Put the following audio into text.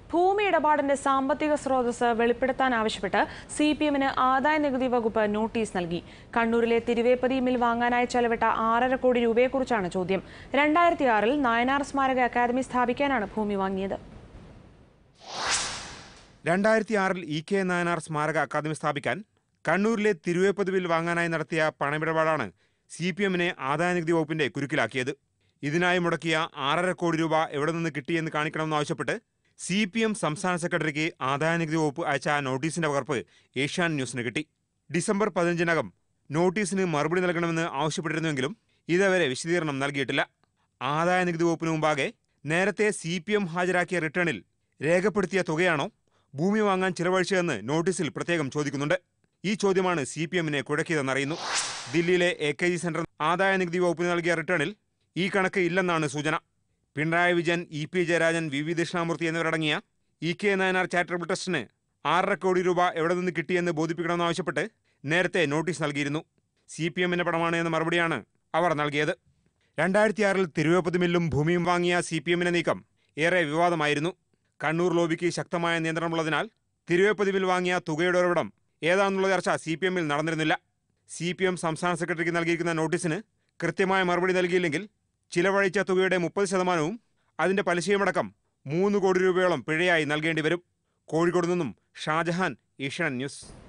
ഭൂമി ഇടപാടിന്റെ സാമ്പത്തിക സ്രോതസ് വെളിപ്പെടുത്താൻ ആവശ്യപ്പെട്ട് സിപിഎമ്മിന് ആദായനികുതി വകുപ്പ് നോട്ടീസ് നൽകി. കണ്ണൂരിലെ തിരുവേപ്പതി മിൽ വാങ്ങാനായി ചെലവിട്ട 6.5 കോടി രൂപയെക്കുറിച്ചാണ് ചോദ്യം. 2006-ൽ നായനാർ സ്മാരക അക്കാദമി സ്ഥാപിക്കാനാണ് ഭൂമി വാങ്ങിയത്. 2006-ൽ EK നായനാർ സ്മാരക അക്കാദമി സ്ഥാപിക്കാൻ കണ്ണൂരിലെ തിരുവേപ്പതി മിൽ വാങ്ങാനായി നടത്തിയ പണമിടപാടാണ് സിപിഎമ്മിനെ ആദായനികുതി വകുപ്പിന്റെ കുരുക്കിലാക്കിയത്. ഇതിനായി മുടക്കിയ 6.5 കോടി രൂപ എവിടെ നിന്ന് കിട്ടിയെന്ന് കാണിക്കണമെന്നാവശ്യപ്പെട്ട് സിപിഎം സംസ്ഥാന സെക്രട്ടറിക്ക് ആദായനികുതി വകുപ്പ് അയച്ച നോട്ടീസിന്റെ പകർപ്പ് ഏഷ്യാനെറ്റ് ന്യൂസിന് കിട്ടി. ഡിസംബർ 15-നകം നോട്ടീസിന് മറുപടി നൽകണമെന്ന് ആവശ്യപ്പെട്ടിരുന്നുവെങ്കിലും ഇതുവരെ വിശദീകരണം നൽകിയിട്ടില്ല. ആദായനികുതി വകുപ്പിന് മുമ്പാകെ നേരത്തെ സിപിഎം ഹാജരാക്കിയ റിട്ടേണിൽ രേഖപ്പെടുത്തിയ തുകയാണോ ഭൂമി വാങ്ങാൻ ചിലവഴിച്ചതെന്ന് നോട്ടീസിൽ പ്രത്യേകം ചോദിക്കുന്നുണ്ട്. ഈ ചോദ്യമാണ് സിപിഎമ്മിനെ കുഴക്കിയതെന്നറിയുന്നു. ദില്ലിയിലെ AKG സെന്റർ ആദായനികുതി വകുപ്പിന് നൽകിയ റിട്ടേണിൽ ഈ കണക്ക് ഇല്ലെന്നാണ് സൂചന. പിണറായി വിജയൻ, EP ജയരാജൻ, VV ദക്ഷിണാമൂർത്തി എന്നിവരടങ്ങിയ EK നായനാർ ചാരിറ്റബിൾ ട്രസ്റ്റിന് 6.5 കോടി രൂപ എവിടെ നിന്ന് കിട്ടിയെന്ന് ബോധിപ്പിക്കണമെന്നാവശ്യപ്പെട്ട് നേരത്തെ നോട്ടീസ് നൽകിയിരുന്നു. സിപിഎമ്മിന്റെ പണമാണ് എന്ന മറുപടിയാണ് അവർ നൽകിയത്. 2006-ൽ തിരുവേപ്പതി മില്ലും ഭൂമിയും വാങ്ങിയ സിപിഎമ്മിന്റെ നീക്കം ഏറെ വിവാദമായിരുന്നു. കണ്ണൂർ ലോബിക്ക് ശക്തമായ നിയന്ത്രണമുള്ളതിനാൽ തിരുവേപ്പതി മിൽ വാങ്ങിയ തുകയുടെ ഉറവിടം ഏതാണെന്നുള്ള ചർച്ച സിപിഎമ്മിൽ നടന്നിരുന്നില്ല. സിപിഎം സംസ്ഥാന സെക്രട്ടറിക്ക് നൽകിയിരിക്കുന്ന നോട്ടീസിന് കൃത്യമായ മറുപടി നൽകിയില്ലെങ്കിൽ ചിലവഴിച്ച തുകയുടെ 30%വും അതിന്റെ പലിശയുമടക്കം 3 കോടി രൂപയോളം പിഴയായി നൽകേണ്ടി വരും. കോഴിക്കോട് നിന്നും ഷാജഹാൻ, ഏഷ്യാനെറ്റ് ന്യൂസ്.